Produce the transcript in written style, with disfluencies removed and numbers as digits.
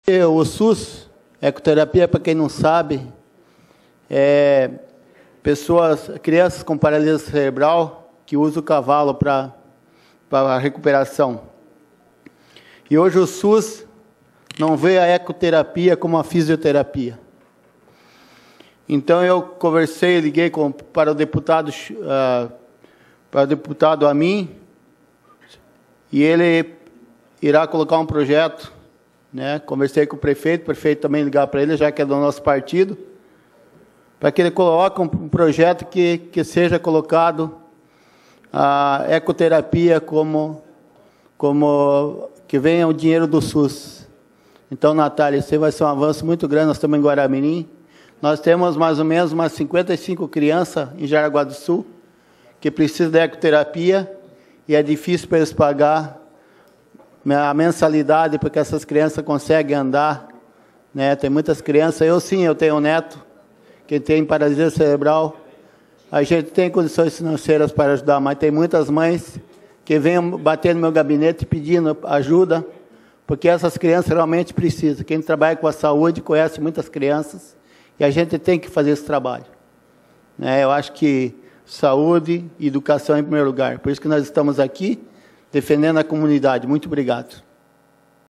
O SUS, ecoterapia, para quem não sabe, crianças com paralisia cerebral que usam o cavalo para a recuperação. E hoje o SUS não vê a ecoterapia como a fisioterapia. Então eu conversei, liguei para o deputado Amin, e ele irá colocar um projeto, né? Conversei com o prefeito também ligar para ele, já que é do nosso partido, para que ele coloque um projeto que seja colocado a ecoterapia como que venha o dinheiro do SUS. Então, Natália, isso vai ser um avanço muito grande. Nós estamos em Guaramirim. Nós temos mais ou menos umas 55 crianças em Jaraguá do Sul que precisam de ecoterapia e é difícil para eles pagar a mensalidade porque essas crianças conseguem andar, né? Tem muitas crianças. Eu tenho um neto que tem paralisia cerebral. A gente tem condições financeiras para ajudar, mas tem muitas mães que vêm bater no meu gabinete pedindo ajuda, porque essas crianças realmente precisam. Quem trabalha com a saúde conhece muitas crianças e a gente tem que fazer esse trabalho, né? Eu acho que saúde e educação em primeiro lugar. Por isso que nós estamos aqui defendendo a comunidade. Muito obrigado.